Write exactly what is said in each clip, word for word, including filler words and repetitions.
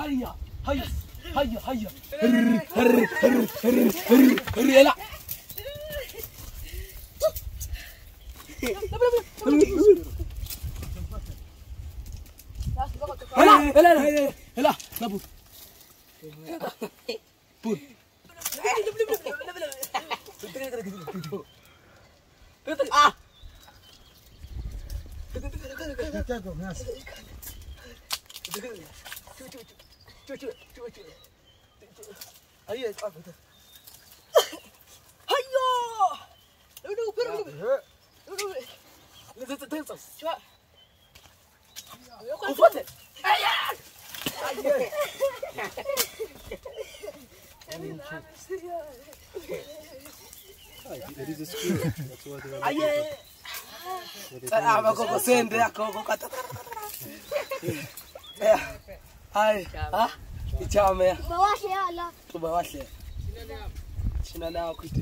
هيا هيا هيا هيا هر هر هر هر هر هر يلا هلا هلا هلا هلا نبوت بول ah ayo apa itu hayo duduk duduk duduk duduk duduk coba aku kuat ayo It is a screw. That's why they are. Aye. Ah, aku kok sende aku kok kata. Eh. Hai. Ah? Ichame ya. Bawashe ya Allah. Tu bawashe. Sina nao kitu.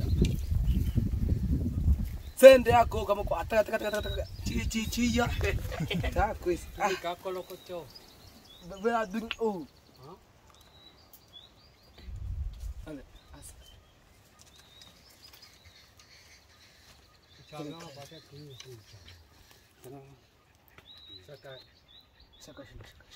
Sende yako kama kwa taka taka taka taka. Chi chi chi ya. Ta quiz. Ah, Ka kolokocho. Bea ding oh. Huh? Ale. Chama pakai tu. Saka Saka saka saka.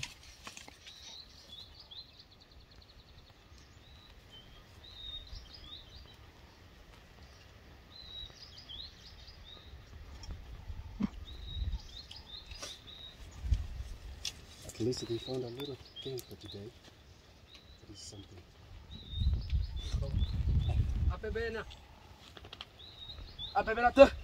At least we found a little thing for today. That is something. Apa bena? Apa bena tu?